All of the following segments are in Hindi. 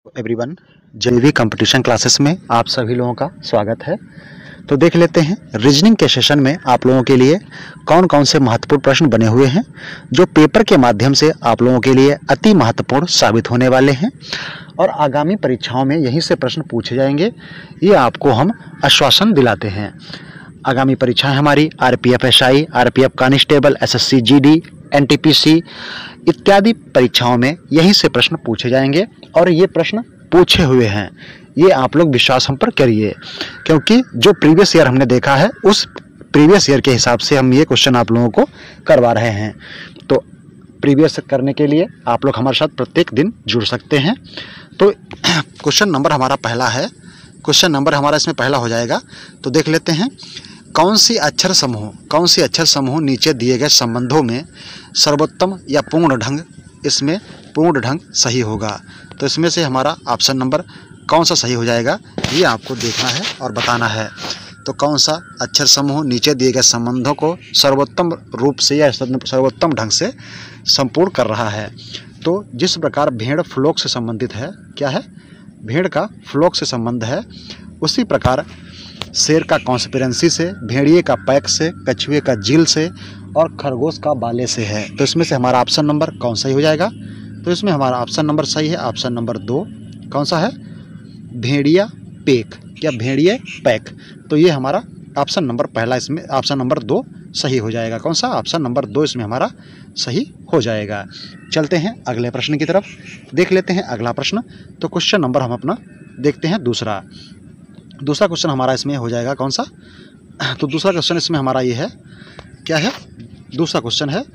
एवरीवन, जेईई कंपटीशन क्लासेस में आप सभी लोगों का स्वागत है। तो देख लेते हैं रीजनिंग के सेशन में आप लोगों के लिए कौन कौन से महत्वपूर्ण प्रश्न बने हुए हैं जो पेपर के माध्यम से आप लोगों के लिए अति महत्वपूर्ण साबित होने वाले हैं और आगामी परीक्षाओं में यहीं से प्रश्न पूछे जाएंगे, ये आपको हम आश्वासन दिलाते हैं। आगामी परीक्षाएं हमारी RPF SI, RPF constable, SSC GD, NTPC इत्यादि परीक्षाओं में यहीं से प्रश्न पूछे जाएंगे और ये प्रश्न पूछे हुए हैं, ये आप लोग विश्वास हम पर करिए, क्योंकि जो प्रीवियस ईयर हमने देखा है उस प्रीवियस ईयर के हिसाब से हम ये क्वेश्चन आप लोगों को करवा रहे हैं। तो प्रीवियस करने के लिए आप लोग हमारे साथ प्रत्येक दिन जुड़ सकते हैं। तो क्वेश्चन नंबर हमारा पहला है, क्वेश्चन नंबर हमारा इसमें पहला हो जाएगा। तो देख लेते हैं कौन सी अक्षर समूह नीचे दिए गए संबंधों में सर्वोत्तम या पूर्ण ढंग, इसमें पूर्ण ढंग सही होगा। तो इसमें से हमारा ऑप्शन नंबर कौन सा सही हो जाएगा ये आपको देखना है और बताना है। तो कौन सा अक्षर समूह नीचे दिए गए संबंधों को सर्वोत्तम रूप से या सर्वोत्तम ढंग से संपूर्ण कर रहा है। तो जिस प्रकार भेड़ फ्लोक से संबंधित है, क्या है, भेड़ का फ्लोक से संबंध है, उसी प्रकार शेर का कॉन्स्पिरेंसी से, भेड़िए का पैक से, कछुए का जील से और खरगोश का बाले से है। तो इसमें से हमारा ऑप्शन नंबर कौन सही हो जाएगा? तो इसमें हमारा ऑप्शन नंबर सही है ऑप्शन नंबर 2। कौन सा है? भेड़िया पेक या भेड़िए पैक। तो ये हमारा ऑप्शन नंबर पहला, इसमें ऑप्शन नंबर 2 सही हो जाएगा। कौन सा? ऑप्शन नंबर 2 इसमें हमारा सही हो जाएगा। चलते हैं अगले प्रश्न की तरफ, देख लेते हैं अगला प्रश्न। तो क्वेश्चन नंबर हम अपना देखते हैं दूसरा क्वेश्चन हमारा इसमें हो जाएगा कौन सा? तो दूसरा क्वेश्चन इसमें हमारा ये है, क्या है? दूसरा क्वेश्चन है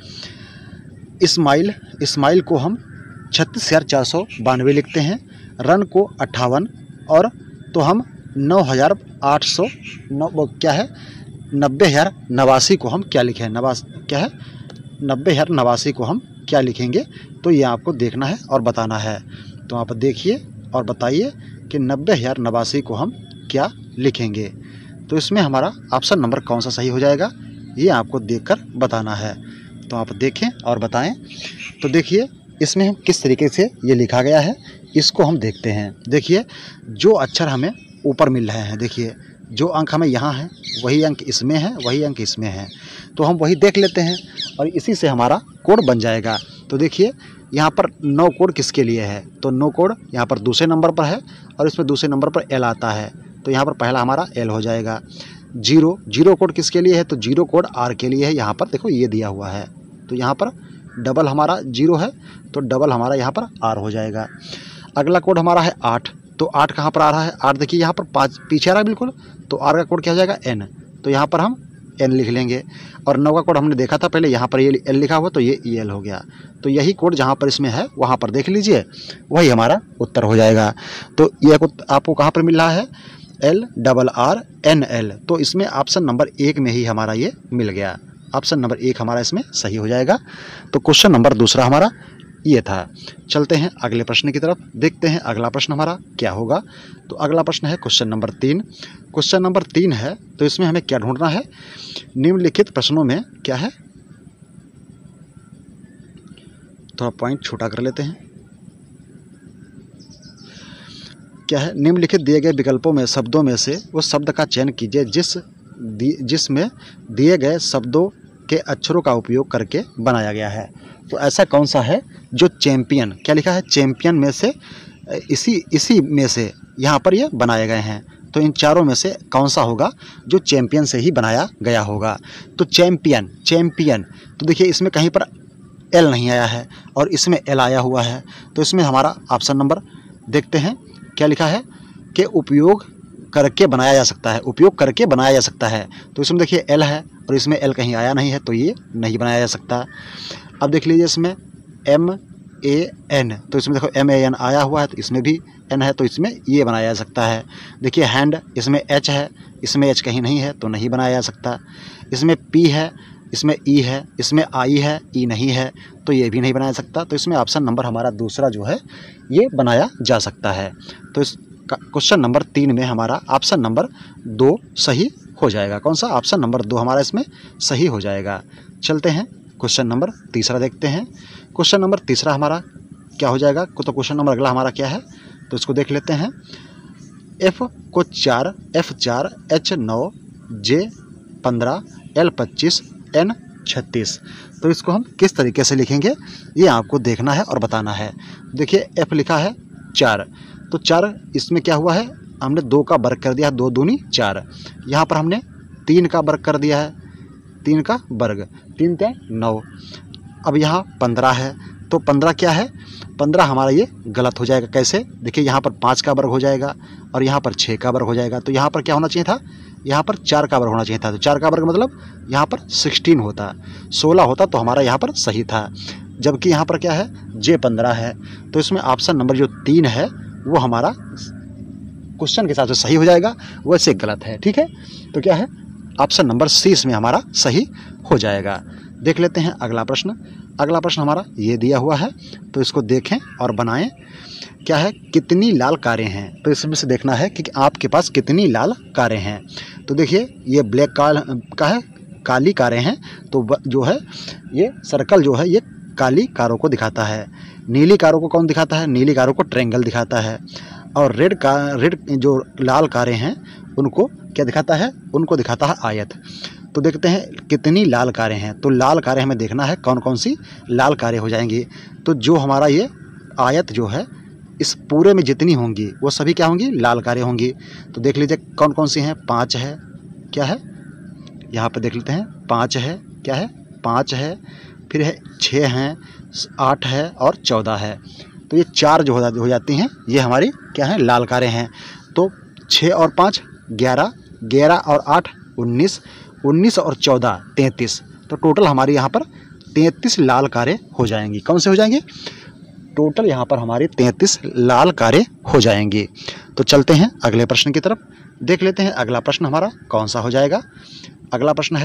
इस्माइल को हम 36,492 लिखते हैं, रन को 58 और तो हम 9,800 क्या है 90,089 को हम क्या लिखें? क्या है 90,089 को हम क्या लिखेंगे? तो ये आपको देखना है और बताना है। तो आप देखिए और बताइए कि 90,089 को हम क्या लिखेंगे। तो इसमें हमारा ऑप्शन नंबर कौन सा सही हो जाएगा ये आपको देखकर बताना है। तो आप देखें और बताएं। तो देखिए इसमें हम किस तरीके से ये लिखा गया है इसको हम देखते हैं। देखिए जो अक्षर हमें ऊपर मिल रहे हैं, देखिए जो अंक हमें यहाँ है वही अंक इसमें है, वही अंक इसमें है, तो हम वही देख लेते हैं और इसी से हमारा कोड बन जाएगा। तो देखिए यहाँ पर 9 कोड किसके लिए है? तो 9 कोड यहाँ पर दूसरे नंबर पर है और इसमें दूसरे नंबर पर एल आता है, तो यहाँ पर पहला हमारा एल हो जाएगा। जीरो कोड किसके लिए है? तो जीरो कोड आर के लिए है। यहाँ पर देखो ये दिया हुआ है, तो यहाँ पर डबल हमारा 0 है, तो डबल हमारा यहाँ पर आर हो जाएगा। अगला कोड हमारा है 8, तो 8 कहाँ पर आ रहा है? 8 देखिए यहाँ पर 5 पीछे आ रहा है बिल्कुल, तो आर का कोड क्या हो जाएगा? एन, तो यहाँ पर हम एन लिख लेंगे। और 9 का कोड हमने देखा था पहले, यहाँ पर ये एल लिखा हुआ, तो ये ई एल हो गया। तो यही कोड जहाँ पर इसमें है वहाँ पर देख लीजिए, वही हमारा उत्तर हो जाएगा। तो ये आपको कहाँ पर मिल रहा है? LRRNL। तो इसमें ऑप्शन नंबर 1 में ही हमारा ये मिल गया। ऑप्शन नंबर 1 हमारा इसमें सही हो जाएगा। तो क्वेश्चन नंबर दूसरा हमारा ये था। चलते हैं अगले प्रश्न की तरफ, देखते हैं अगला प्रश्न हमारा क्या होगा। तो अगला प्रश्न है क्वेश्चन नंबर 3। क्वेश्चन नंबर 3 है, तो इसमें हमें क्या ढूंढना है? निम्नलिखित प्रश्नों में क्या है, थोड़ा पॉइंट छोटा कर लेते हैं, क्या है? निम्नलिखित दिए गए विकल्पों में शब्दों में से उस शब्द का चयन कीजिए जिसमें दिए गए शब्दों के अक्षरों का उपयोग करके बनाया गया है। तो ऐसा कौन सा है जो चैंपियन, क्या लिखा है? चैंपियन में से इसी में से यहाँ पर ये बनाए गए हैं। तो इन चारों में से कौन सा होगा जो चैंपियन से ही बनाया गया होगा? तो चैंपियन तो देखिए इसमें कहीं पर एल नहीं आया है और इसमें एल आया हुआ है, तो इसमें हमारा ऑप्शन नंबर देखते हैं क्या लिखा है कि उपयोग करके बनाया जा सकता है, उपयोग करके बनाया जा सकता है। तो इसमें देखिए एल है और इसमें एल कहीं आया नहीं है, तो ये नहीं बनाया जा सकता। अब देख लीजिए इसमें MAN, तो इसमें देखो MAN आया हुआ है, तो इसमें भी N है, तो इसमें ये बनाया जा सकता है। देखिए हैंड, इसमें H है, इसमें H कहीं नहीं है, तो नहीं बनाया जा सकता। इसमें P है, इसमें E है, इसमें I है, E नहीं है, तो ये भी नहीं बनाया जा सकता। तो इसमें ऑप्शन नंबर हमारा दूसरा जो है ये बनाया जा सकता है। तो इस क्वेश्चन नंबर 3 में हमारा ऑप्शन नंबर 2 सही हो जाएगा। कौन सा? ऑप्शन नंबर 2 हमारा इसमें सही हो जाएगा। चलते हैं क्वेश्चन नंबर तीसरा देखते हैं। क्वेश्चन नंबर तीसरा हमारा क्या हो जाएगा? तो क्वेश्चन नंबर अगला हमारा क्या है? तो इसको देख लेते हैं। F को 4, F4, H9, J15, L25, N36। तो इसको हम किस तरीके से लिखेंगे ये आपको देखना है और बताना है। देखिए F लिखा है 4, तो 4 इसमें क्या हुआ है, हमने 2 का वर्ग कर दिया है, 2 दूनी 4। यहाँ पर हमने 3 का वर्ग कर दिया है, 3 का वर्ग, 3 3 9। अब यहाँ 15 है, तो 15 क्या है, 15 हमारा ये गलत हो जाएगा। कैसे, देखिए यहाँ पर 5 का वर्ग हो जाएगा और यहाँ पर 6 का वर्ग हो जाएगा। तो यहाँ पर क्या होना चाहिए था, यहाँ पर 4 का वर्ग होना चाहिए था। तो 4 का वर्ग मतलब यहाँ पर 16 होता, 16 होता, तो हमारा यहाँ पर सही था। जबकि यहाँ पर क्या है, J15 है। तो इसमें ऑप्शन नंबर जो 3 है वो हमारा क्वेश्चन के हिसाब से सही हो जाएगा, वैसे गलत है। ठीक है, तो क्या है, ऑप्शन नंबर सी इसमें हमारा सही हो जाएगा। देख लेते हैं अगला प्रश्न। अगला प्रश्न हमारा ये दिया हुआ है, तो इसको देखें और बनाएं। क्या है, कितनी लाल कारें हैं। तो इसमें से देखना है कि आपके पास कितनी लाल कारें हैं। तो देखिए ये ब्लैक कार का है, काली कारें हैं। तो जो है ये सर्कल जो है ये काली कारों को दिखाता है। नीली कारों को कौन दिखाता है, नीली कारों को ट्रायंगल दिखाता है। और रेड जो लाल कारें हैं उनको क्या दिखाता है, उनको दिखाता है आयत। तो देखते हैं कितनी लाल कारें हैं। तो लाल कारें हमें देखना है कौन कौन सी लाल कारें हो जाएंगी। तो जो हमारा ये आयत जो है इस पूरे में जितनी होंगी वो सभी क्या होंगी, लाल कारें होंगी। तो देख लीजिए कौन कौन सी हैं। 5 है, क्या है, यहाँ पर देख लेते हैं। 5 है, क्या है, 5 है, फिर है 6 हैं, 8 है और 14 है। तो ये 4 जो हो जाती हैं ये हमारी क्या है, लाल कारें हैं। तो 6 और 5 11, 11 और 8 19, 19 और 14 33। तो टोटल हमारी यहाँ पर 33 लाल कारें हो जाएंगी। कौन से हो जाएंगी, टोटल यहाँ पर हमारी 33 लाल कारें हो जाएंगी। तो चलते हैं अगले प्रश्न की तरफ, देख लेते हैं अगला प्रश्न हमारा कौन सा हो जाएगा। अगला प्रश्न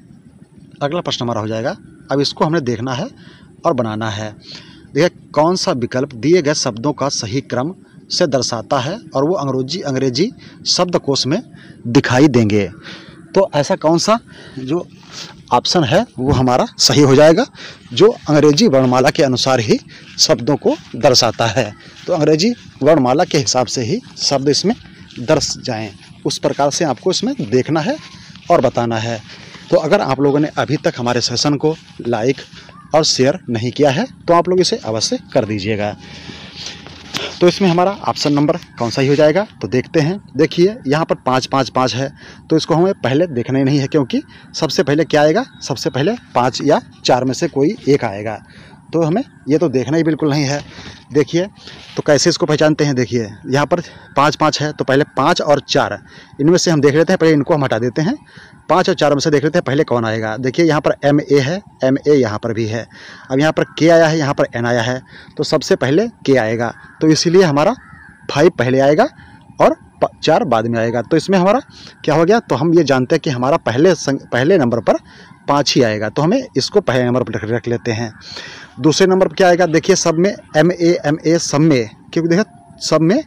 हमारा हो जाएगा, अब इसको हमने देखना है और बनाना है। देखिए कौन सा विकल्प दिए गए शब्दों का सही क्रम से दर्शाता है और वो अंग्रेजी शब्दकोश में दिखाई देंगे। तो ऐसा कौन सा जो ऑप्शन है वो हमारा सही हो जाएगा, जो अंग्रेजी वर्णमाला के अनुसार ही शब्दों को दर्शाता है। तो अंग्रेजी वर्णमाला के हिसाब से ही शब्द इसमें दर्श जाएं, उस प्रकार से आपको इसमें देखना है और बताना है। तो अगर आप लोगों ने अभी तक हमारे सेशन को लाइक और शेयर नहीं किया है तो आप लोग इसे अवश्य कर दीजिएगा। तो इसमें हमारा ऑप्शन नंबर कौन सा ही हो जाएगा, तो देखते हैं। देखिए यहाँ पर 5 5 5 है, तो इसको हमें पहले देखना ही नहीं है, क्योंकि सबसे पहले क्या आएगा, सबसे पहले 5 या 4 में से कोई एक आएगा। तो हमें ये तो देखना ही बिल्कुल नहीं है। देखिए तो कैसे इसको पहचानते हैं, देखिए यहाँ पर 5 5 है, तो पहले 5 और 4 इनमें से हम देख लेते हैं, पहले इनको हम हटा देते हैं। 5 और 4 में से देख लेते हैं पहले कौन आएगा। देखिए यहाँ पर MA है, MA यहाँ पर भी है। अब यहाँ पर K आया है, यहाँ पर N आया है, तो सबसे पहले K आएगा। तो इसीलिए हमारा 5 पहले आएगा और 4 बाद में आएगा। तो इसमें हमारा क्या हो गया, तो हम ये जानते हैं कि हमारा पहले नंबर पर 5 ही आएगा। तो हमें इसको पहले नंबर पर रख लेते हैं। दूसरे नंबर पर क्या आएगा, देखिए सब में MA सब में, क्योंकि देखिए सब में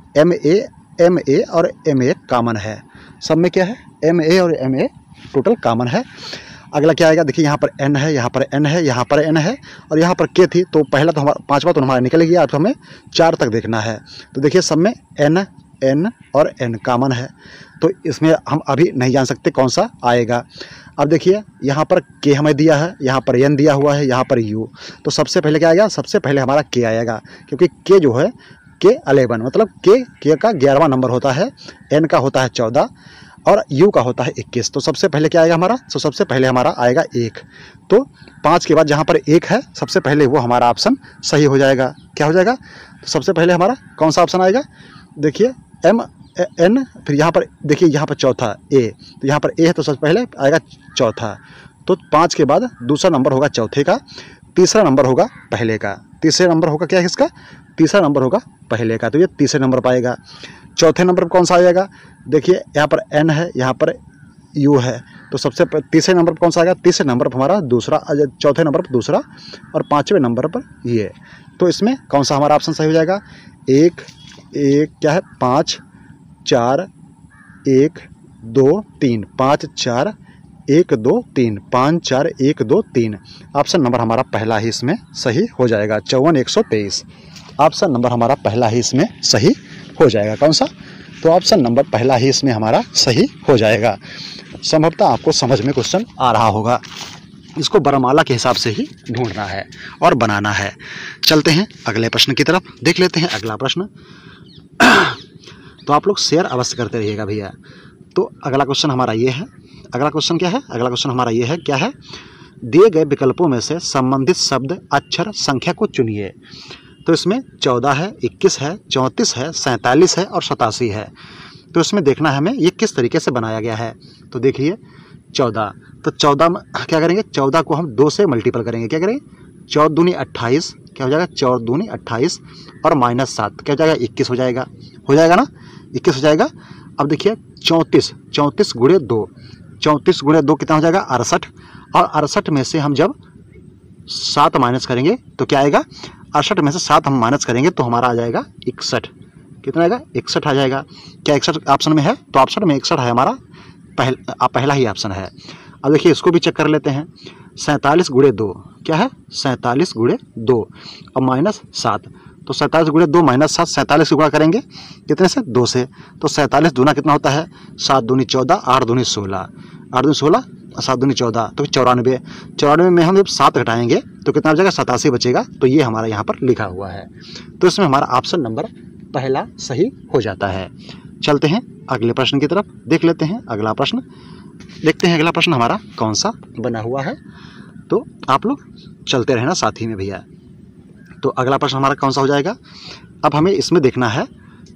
MA और MA कॉमन है। सब में क्या है, MA और MA टोटल कॉमन है। अगला क्या आएगा, देखिए यहाँ पर N है, यहाँ पर N है, यहाँ पर N है और यहाँ पर K थी। तो पहला तो हमारा 5वां तो हमारा निकल गया। अब हमें 4 तक देखना है। तो देखिए सब में N और N कॉमन है, तो इसमें हम अभी नहीं जान सकते कौन सा आएगा। अब देखिए यहाँ पर K हमें दिया है, यहाँ पर N दिया हुआ है, यहाँ पर U। तो सबसे पहले क्या आएगा, सबसे पहले हमारा K आएगा, क्योंकि K जो है K11 मतलब K का 11वां नंबर होता है, N का होता है 14 और U का होता है 21। तो सबसे पहले क्या आएगा हमारा, तो सबसे पहले हमारा आएगा 1। तो 5 के बाद जहाँ पर 1 है सबसे पहले वो हमारा ऑप्शन सही हो जाएगा। क्या हो जाएगा, तो सबसे पहले हमारा कौन सा ऑप्शन आएगा, देखिए MN, फिर यहाँ पर देखिए यहाँ पर चौथा A, तो यहाँ पर A है तो सबसे पहले आएगा चौथा। तो 5 के बाद दूसरा नंबर होगा चौथे का, तीसरा नंबर होगा पहले का। तीसरे नंबर होगा क्या है इसका, तीसरा नंबर होगा पहले का, तो ये तीसरे नंबर पर आएगा। चौथे नंबर पर कौन सा आ जाएगा, देखिए यहाँ पर N है, यहाँ पर U है, तो सबसे तीसरे नंबर पर कौन सा आएगा, तीसरे नंबर पर हमारा दूसरा, चौथे नंबर पर दूसरा और 5वें नंबर पर ये। तो इसमें कौन सा हमारा ऑप्शन सही हो जाएगा, 1 क्या है 5 4 1 2 3, 5 4 1 2 3, 5 4 1 2 3। ऑप्शन नंबर हमारा पहला ही इसमें सही हो जाएगा, 54 123। ऑप्शन नंबर हमारा पहला ही इसमें सही हो जाएगा। कौन सा? तो ऑप्शन नंबर पहला ही इसमें हमारा सही हो जाएगा। संभवतः आपको समझ में क्वेश्चन आ रहा होगा। इसको वर्णमाला के हिसाब से ही ढूंढना है और बनाना है। चलते हैं अगले प्रश्न की तरफ, देख लेते हैं अगला प्रश्न। तो आप लोग शेयर अवश्य करते रहिएगा भैया। तो अगला क्वेश्चन हमारा ये है। अगला क्वेश्चन क्या है? अगला क्वेश्चन हमारा ये है, क्या है? दिए गए विकल्पों में से संबंधित शब्द, अक्षर, संख्या को चुनिए। तो इसमें 14 है, 21 है, 34 है, 47 है और 87 है। तो इसमें देखना है हमें ये किस तरीके से बनाया गया है। तो देखिए 14, तो 14 में क्या करेंगे? 14 को हम 2 से मल्टीपल करेंगे। क्या करेंगे? 14 दूनी 28, क्या हो जाएगा? 14 दूनी 28 और -7 क्या हो जाएगा? 21 हो जाएगा। हो जाएगा ना? 21 हो जाएगा। अब देखिए 34, 34 गुणे 2, 34 गुणे 2 कितना हो जाएगा? 68। और 68 में से हम जब 7 माइनस करेंगे तो क्या आएगा? 68 में से 7 हम माइनस करेंगे तो हमारा आ जाएगा 61। कितना आएगा? 61 आ जाएगा। क्या 61 ऑप्शन में है? तो ऑप्शन में 61 है हमारा, पहला ही ऑप्शन है। अब देखिए इसको भी चेक कर लेते हैं। 47 गुणे 2 क्या है? 47 गुणे 2 और -7। तो 47 गुणे 2 -7, 47 से गुणा करेंगे कितने से? 2 से। तो 47 दूना कितना होता है? 7 दूनी 14, 8 दूनी 16, 8 दूनी 16, 7 दूनी 14, तो 94। 94 में हम जब 7 घटाएंगे तो कितना हो जाएगा? 87 बचेगा। तो ये हमारा यहाँ पर लिखा हुआ है। तो इसमें हमारा ऑप्शन नंबर पहला सही हो जाता है। चलते हैं अगले प्रश्न की तरफ, देख लेते हैं अगला प्रश्न। देखते हैं अगला प्रश्न हमारा कौन सा बना हुआ है। तो आप लोग चलते रहना साथ ही में भैया। तो अगला प्रश्न हमारा कौन सा हो जाएगा? अब हमें इसमें देखना है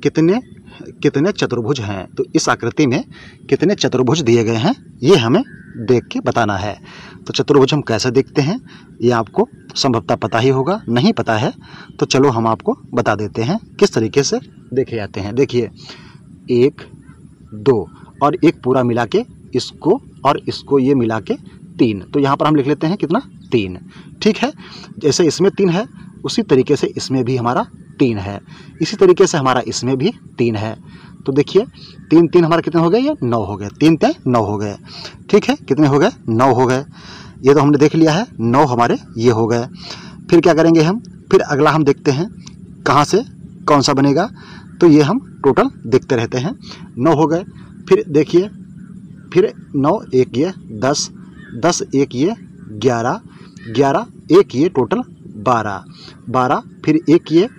कितने चतुर्भुज हैं। तो इस आकृति में कितने चतुर्भुज दिए गए हैं ये हमें देख के बताना है। तो चतुर्भुज हम कैसे देखते हैं ये आपको संभवतः पता ही होगा। नहीं पता है तो चलो हम आपको बता देते हैं किस तरीके से देखे जाते हैं। देखिए 1, 2 और एक पूरा मिला के इसको और इसको ये मिला के 3। तो यहाँ पर हम लिख लेते हैं कितना? 3। ठीक है, जैसे इसमें 3 है उसी तरीके से इसमें भी हमारा 3 है। इसी तरीके से हमारा इसमें भी 3 है। तो देखिए 3 3 हमारे कितने हो गए? ये 9 हो गए। 3 3 9 हो गए। ठीक है, कितने हो गए? 9 हो गए। ये तो हमने देख लिया है, 9 हमारे ये हो गए। फिर क्या करेंगे हम? फिर अगला हम देखते हैं कहाँ से कौन सा बनेगा। तो ये हम टोटल देखते रहते हैं। 9 हो गए। फिर देखिए, फिर 9 1 ये 10, 10 1 ये 11, 11 1 ये टोटल 12, 12 फिर 1 ये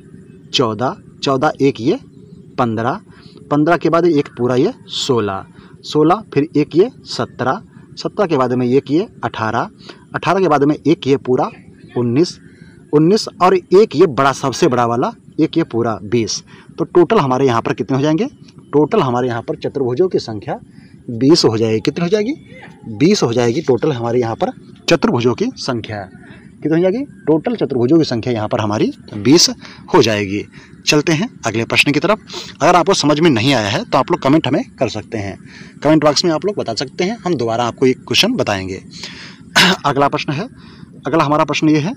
14, 14 1 ये 15, 15 के बाद एक पूरा ये 16, 16 फिर 1 ये 17, 17 के बाद में 1 ये 18, 18 के बाद में 1 ये पूरा 19, 19 और 1 ये बड़ा सबसे बड़ा वाला 1 ये पूरा 20। तो टोटल हमारे यहाँ पर कितने हो जाएंगे? टोटल हमारे यहाँ पर चतुर्भुजों की संख्या 20 हो जाएगी। कितनी हो जाएगी? 20 हो जाएगी टोटल हमारे यहाँ पर चतुर्भुजों की संख्या। कितनी हो जाएगी? टोटल चतुर्भुजों की संख्या यहाँ पर हमारी 20 हो जाएगी। चलते हैं अगले प्रश्न की तरफ। अगर आपको समझ में नहीं आया है तो आप लोग कमेंट हमें कर सकते हैं, कमेंट बॉक्स में आप लोग बता सकते हैं, हम दोबारा आपको एक क्वेश्चन बताएंगे। अगला प्रश्न है, अगला हमारा प्रश्न ये है।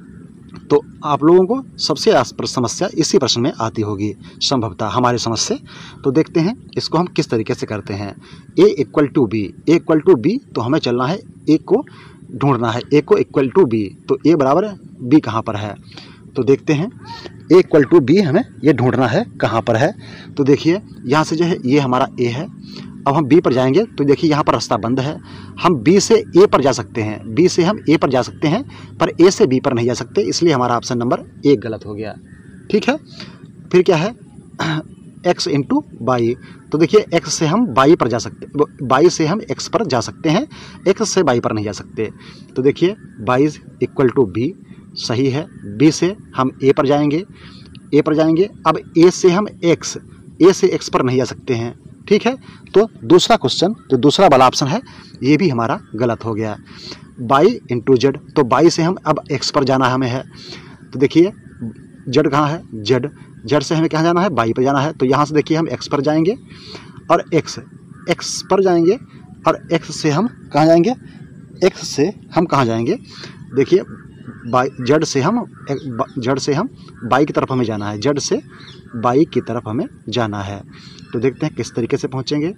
तो आप लोगों को सबसे समस्या इसी प्रश्न में आती होगी संभवतः हमारी समझ से। तो देखते हैं इसको हम किस तरीके से करते हैं। a = b, a = b, तो हमें चलना है a को ढूंढना है, a को = b। तो a बराबर b कहाँ पर है? तो देखते हैं a = b हमें ये ढूंढना है कहाँ पर है। तो देखिए यहाँ से जो है ये हमारा a है। अब हम b पर जाएंगे तो देखिए यहाँ पर रास्ता बंद है। हम b से a पर जा सकते हैं, b से हम a पर जा सकते हैं पर a से b पर नहीं जा सकते, इसलिए हमारा ऑप्शन नंबर 1 गलत हो गया। ठीक है, फिर क्या है? x × y। तो देखिए x से हम y पर जा सकते, y से हम x पर जा सकते हैं, x से y पर नहीं जा सकते। तो देखिए y = b सही है। b से हम a पर जाएंगे, a पर जाएंगे। अब a से हम a से x पर नहीं जा सकते हैं। ठीक है, तो दूसरा क्वेश्चन जो दूसरा वाला ऑप्शन है ये भी हमारा गलत हो गया। y × z, तो y से हम अब x पर जाना हमें है। तो देखिए z कहाँ है? z से हमें कहाँ जाना है? y पर जाना है। तो यहाँ से देखिए हम x पर जाएंगे और x पर जाएंगे और x से हम कहाँ जाएंगे? x से हम कहाँ जाएंगे? देखिए z से हम y की तरफ हमें जाना है, z से y की तरफ हमें जाना है। तो देखते हैं किस तरीके से पहुँचेंगे।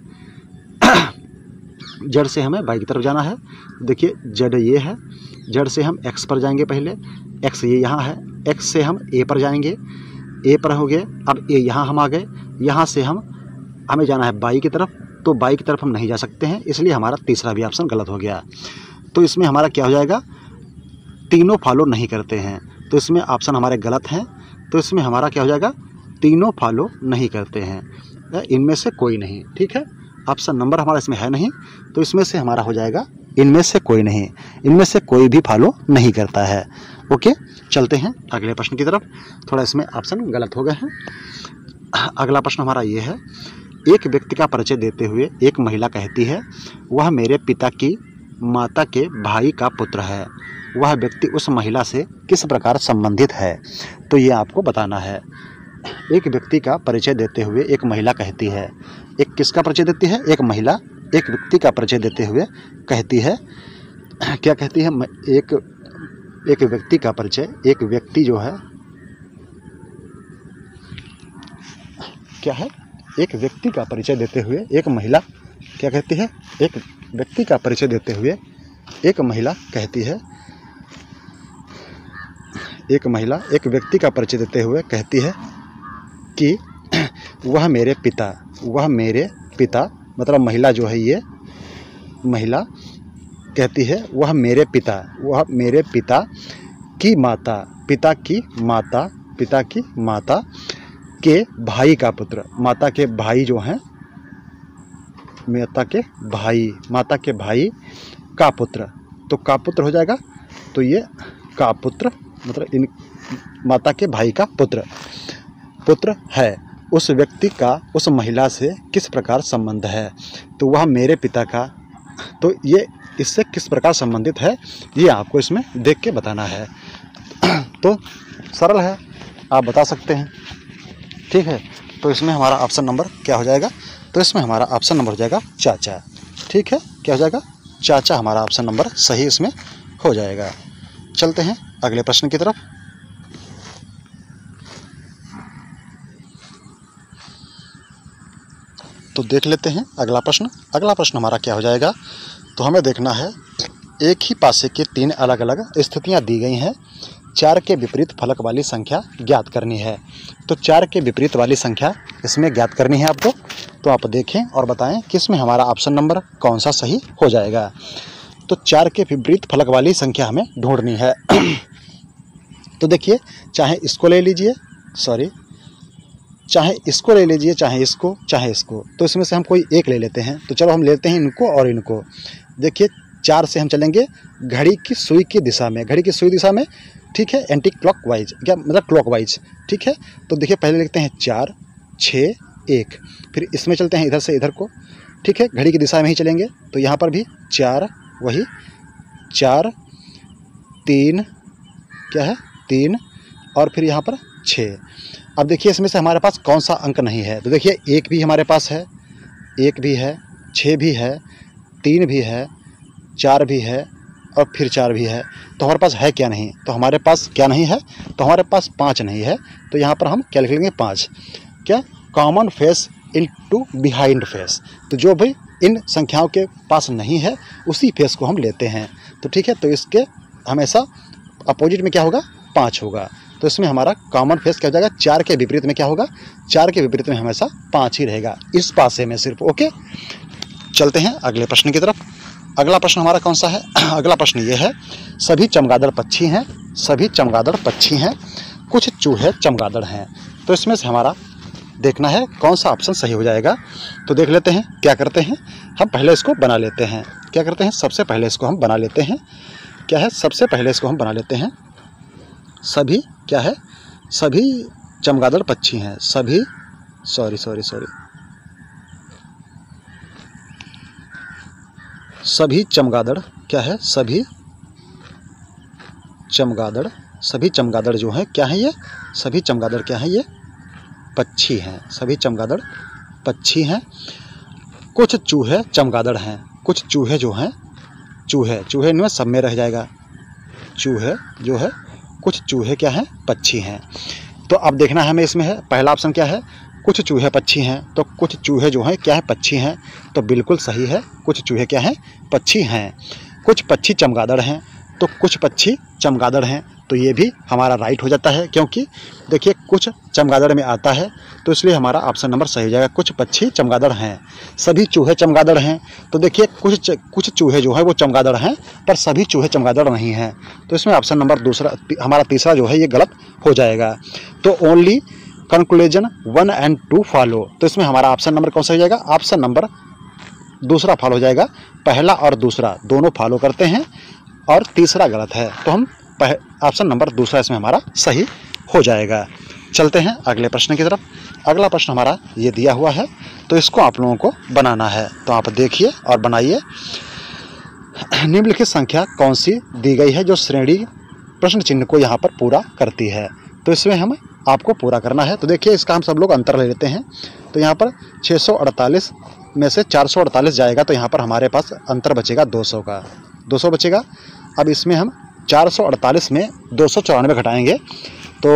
z से हमें y की तरफ जाना है। देखिए z ये है, z से हम x पर जाएंगे, पहले x ये यहाँ है, एक्स से हम ए पर जाएंगे, ए पर हो गए, अब ए यहाँ हम आ गए, यहाँ से हमें जाना है बाई की तरफ, तो बाई की तरफ हम नहीं जा सकते हैं, इसलिए हमारा तीसरा भी ऑप्शन गलत हो गया। तो इसमें हमारा क्या हो जाएगा, तीनों फॉलो नहीं करते हैं, तो इसमें ऑप्शन हमारे गलत हैं। तो इसमें हमारा क्या हो जाएगा, तीनों फॉलो नहीं करते हैं, इनमें से कोई नहीं। ठीक है, ऑप्शन नंबर हमारा इसमें है नहीं, तो इसमें से हमारा हो जाएगा इनमें से कोई नहीं, इनमें से कोई भी फॉलो नहीं करता है। ओके, चलते हैं अगले प्रश्न की तरफ। थोड़ा इसमें ऑप्शन गलत हो गए हैं। अगला प्रश्न हमारा ये है, एक व्यक्ति का परिचय देते हुए एक महिला कहती है, वह मेरे पिता की माता के भाई का पुत्र है। वह व्यक्ति उस महिला से किस प्रकार संबंधित है, तो ये आपको बताना है। एक व्यक्ति का परिचय देते हुए एक महिला कहती है, एक किसका परिचय देती है, एक महिला एक व्यक्ति का परिचय देते हुए कहती है, क्या कहती है, एक व्यक्ति का परिचय, एक व्यक्ति जो है क्या है, एक व्यक्ति का परिचय देते हुए एक महिला क्या कहती है, एक व्यक्ति का परिचय देते हुए एक महिला कहती है, एक महिला एक व्यक्ति का परिचय देते हुए कहती है कि वह मेरे पिता मतलब महिला जो है, ये महिला कहती है वह मेरे पिता की माता के भाई का पुत्र, माता के भाई जो हैं, माता के भाई का पुत्र, तो का पुत्र हो जाएगा, तो ये का पुत्र मतलब इन माता के भाई का पुत्र है। उस व्यक्ति का उस महिला से किस प्रकार संबंध है, तो वह मेरे पिता का, तो ये इससे किस प्रकार संबंधित है, ये आपको इसमें देख के बताना है। तो सरल है, आप बता सकते हैं। ठीक है, तो इसमें हमारा ऑप्शन नंबर क्या हो जाएगा, तो इसमें हमारा ऑप्शन नंबर हो जाएगा चाचा। ठीक है, क्या हो जाएगा, चाचा हमारा ऑप्शन नंबर सही इसमें हो जाएगा। चलते हैं अगले प्रश्न की तरफ। तो देख लेते हैं अगला प्रश्न। अगला प्रश्न हमारा क्या हो जाएगा, तो हमें देखना है, एक ही पासे के 3 अलग अलग स्थितियां दी गई हैं, 4 के विपरीत फलक वाली संख्या ज्ञात करनी है। तो 4 के विपरीत वाली संख्या इसमें ज्ञात करनी है आपको। तो आप देखें और बताएं कि इसमें हमारा ऑप्शन नंबर कौन सा सही हो जाएगा। तो 4 के विपरीत फलक वाली संख्या हमें ढूंढनी है। तो देखिए, चाहे इसको ले लीजिए, चाहे इसको ले लीजिए, चाहे इसको, तो इसमें से हम कोई एक ले लेते हैं। तो चलो हम लेते हैं इनको और इनको। देखिए, 4 से हम चलेंगे घड़ी की सुई की दिशा में, ठीक है, एंटी क्लॉकवाइज, क्या मतलब क्लॉकवाइज। ठीक है, तो देखिए पहले लिखते हैं 4, 6, 1, फिर इसमें चलते हैं इधर से इधर को। ठीक है, घड़ी की दिशा में ही चलेंगे, तो यहाँ पर भी 4, वही 4, 3, क्या है 3, और फिर यहाँ पर 6। अब देखिए इसमें से हमारे पास कौन सा अंक नहीं है, तो देखिए 1 भी हमारे पास है, 1 भी है, 6 भी है, 3 भी है, 4 भी है, और फिर 4 भी है। तो हमारे पास है क्या नहीं, तो हमारे पास क्या नहीं है, तो हमारे पास 5 नहीं है। तो यहाँ पर हम क्या लिख लेंगे, 5, क्या, common face into behind face. तो जो भी इन संख्याओं के पास नहीं है उसी फेस को हम लेते हैं। तो ठीक है, तो इसके हमेशा अपोजिट में क्या होगा, 5 होगा। तो इसमें हमारा कॉमन फेस क्या हो जाएगा, 4 के विपरीत में क्या होगा, 4 के विपरीत में हमेशा 5 ही रहेगा, इस पासे में सिर्फ। ओके, चलते हैं अगले प्रश्न की तरफ। अगला प्रश्न हमारा कौन सा है, अगला प्रश्न ये है, सभी चमगादड़ पक्षी हैं, कुछ चूहे चमगादड़ हैं। तो इसमें से हमारा देखना है कौन सा ऑप्शन सही हो जाएगा। तो देख लेते हैं, क्या करते हैं हम, पहले इसको बना लेते हैं। क्या करते हैं, सबसे पहले इसको हम बना लेते हैं। क्या है, सबसे पहले इसको हम बना लेते हैं। सभी क्या है, सभी चमगादड़ पक्षी हैं, सभी सभी चमगादड़ क्या है, सभी चमगादड़ जो हैं क्या है, ये सभी चमगादड़ क्या है, ये पक्षी हैं, सभी चमगादड़ पक्षी हैं। कुछ चूहे चमगादड़ हैं, कुछ चूहे जो हैं, चूहे इनमें सब में रह जाएगा, चूहे जो है, कुछ चूहे क्या हैं, पक्षी हैं। तो अब देखना है हमें, इसमें है पहला ऑप्शन क्या है, कुछ चूहे पक्षी हैं। तो कुछ चूहे जो हैं क्या है, पक्षी हैं, तो बिल्कुल सही है, कुछ चूहे क्या हैं, पक्षी हैं। कुछ पक्षी चमगादड़ हैं, तो कुछ पक्षी चमगादड़ हैं, तो ये भी हमारा राइट हो जाता है, क्योंकि देखिए कुछ चमगादड़ में आता है, तो इसलिए हमारा ऑप्शन नंबर सही हो जाएगा। कुछ पक्षी चमगादड़ हैं, सभी चूहे चमगादड़ हैं। तो देखिए कुछ चूहे जो है वो चमगादड़ हैं, पर सभी चूहे चमगादड़ नहीं हैं। तो इसमें ऑप्शन नंबर दूसरा, हमारा तीसरा जो है ये गलत हो जाएगा। तो ओनली कंक्लूजन 1 and 2 फॉलो। तो इसमें हमारा ऑप्शन नंबर कौन सा हो जाएगा? ऑप्शन नंबर दूसरा फॉलो हो जाएगा। पहला और दूसरा दोनों फॉलो करते हैं और तीसरा गलत है, तो हम ऑप्शन नंबर दूसरा इसमें हमारा सही हो जाएगा। चलते हैं अगले प्रश्न की तरफ। अगला प्रश्न हमारा ये दिया हुआ है, तो इसको आप लोगों को बनाना है। तो आप देखिए और बनाइए। निम्नलिखित संख्या कौन सी दी गई है जो श्रेणी प्रश्न चिन्ह को यहाँ पर पूरा करती है? तो इसमें हम आपको पूरा करना है। तो देखिए इसका हम सब लोग अंतर ले लेते हैं। तो यहाँ पर 648 में से 448 जाएगा, तो यहाँ पर हमारे पास अंतर बचेगा 200 का, 200 बचेगा। अब इसमें हम 448 में 294 घटाएंगे तो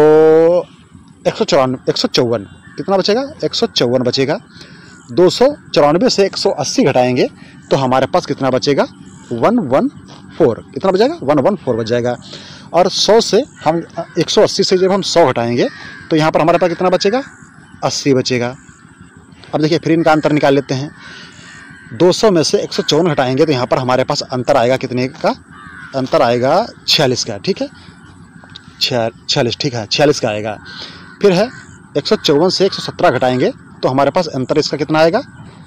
154 कितना बचेगा? 154 बचेगा। 294 से 180 घटाएंगे तो हमारे पास कितना बचेगा? 114। कितना बचेगा? 114 बच जाएगा। और 100 से हम 180 से जब हम 100 घटाएंगे तो यहाँ पर हमारे पास कितना बचेगा? 80 बचेगा। अब देखिए फिर इनका अंतर निकाल लेते हैं। 200 में से 154 घटाएंगे तो यहाँ पर हमारे पास अंतर आएगा कितने का? अंतर आएगा 46 का। ठीक है, 46, ठीक है, 46 का आएगा। फिर है 154 से 117 घटाएंगे तो हमारे पास अंतर इसका कितना आएगा?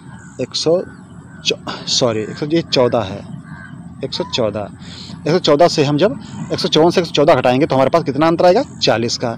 114 है, 114 से हम जब 154 से 114 घटाएंगे तो हमारे पास कितना अंतर आएगा? 40 का।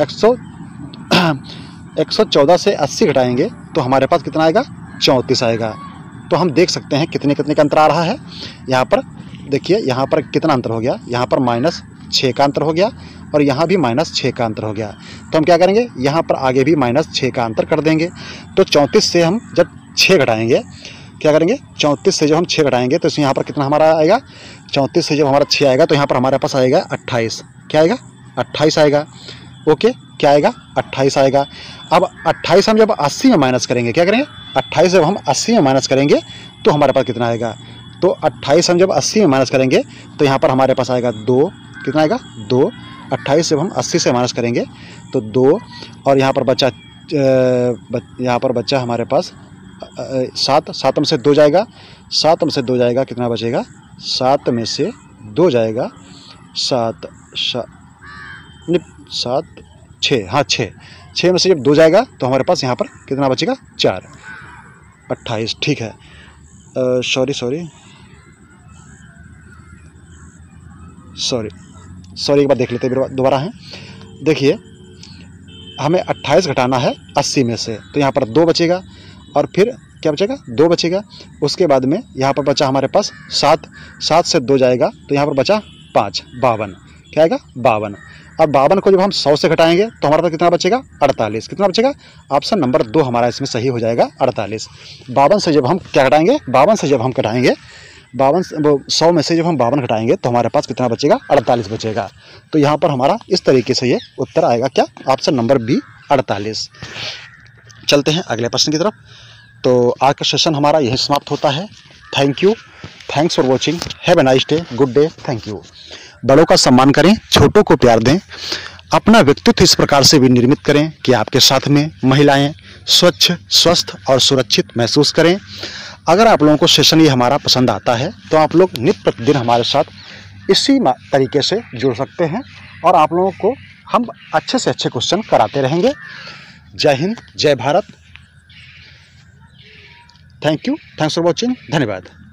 114 से 80 घटाएंगे तो हमारे पास कितना आएगा? 34 आएगा। तो हम देख सकते हैं कितने का अंतर आ रहा है। यहाँ पर देखिए, यहाँ पर कितना अंतर हो गया? यहाँ पर -6 का अंतर हो गया और यहाँ भी -6 का अंतर हो गया। तो हम क्या करेंगे? यहाँ पर आगे भी -6 का अंतर कर देंगे। तो 34 से हम जब 6 घटाएंगे, क्या करेंगे? 34 से जब हम 6 घटाएंगे तो इसमें यहाँ पर कितना हमारा आएगा? 34 से जब हमारा 6 आएगा तो यहाँ पर हमारे पास आएगा 28। क्या आएगा? 28 आएगा। ओके, क्या आएगा? 28 आएगा। अब 28 हम जब 80 में माइनस करेंगे, क्या करेंगे? 28 जब हम 80 में माइनस करेंगे तो हमारे पास कितना आएगा? तो 28 हम जब 80 में माइनस करेंगे तो यहाँ पर हमारे पास आएगा 2। कितना आएगा? 2। 28 जब हम 80 से माइनस करेंगे तो 2, और यहाँ पर बचा हमारे पास 7। 7 में से 2 जाएगा, 7 में से 2 जाएगा, कितना बचेगा? 7 में से 2 जाएगा 7, 6, हाँ 6 में से जब 2 जाएगा तो हमारे पास यहाँ पर कितना बचेगा? 4, 28। ठीक है, सॉरी एक बार देख लेते हैं दोबारा है। देखिए हमें 28 घटाना है 80 में से, तो यहाँ पर 2 बचेगा और फिर क्या बचेगा? 2 बचेगा। उसके बाद में यहाँ पर बचा हमारे पास 7। 7 से 2 जाएगा तो यहाँ पर बचा 5, 52। क्या आएगा? 52। अब 52 को जब हम 100 से घटाएंगे तो हमारे पास कितना बचेगा? 48। कितना बचेगा? ऑप्शन नंबर 2 हमारा इसमें सही हो जाएगा, 48। 52 से जब हम क्या घटाएंगे? 52 से जब हम घटाएंगे 100 में से जब हम 52 घटाएंगे तो हमारे पास कितना बचेगा? 48 बचेगा। तो यहाँ पर हमारा इस तरीके से ये उत्तर आएगा, क्या? Option number B, 48। चलते हैं अगले प्रश्न की तरफ। तो आज का सेशन हमारा यही समाप्त होता है। Thank you, thanks for watching, have a nice day, good day, thank you. बड़ों का सम्मान करें, छोटों को प्यार दें, अपना व्यक्तित्व इस प्रकार से विनिर्मित करें कि आपके साथ में महिलाएं स्वच्छ, स्वस्थ और सुरक्षित महसूस करें। अगर आप लोगों को सेशन ये हमारा पसंद आता है तो आप लोग नित्य प्रतिदिन हमारे साथ इसी तरीके से जुड़ सकते हैं और आप लोगों को हम अच्छे से अच्छे क्वेश्चन कराते रहेंगे। जय हिंद, जय Bharat. Thank you, thanks for watching, धन्यवाद।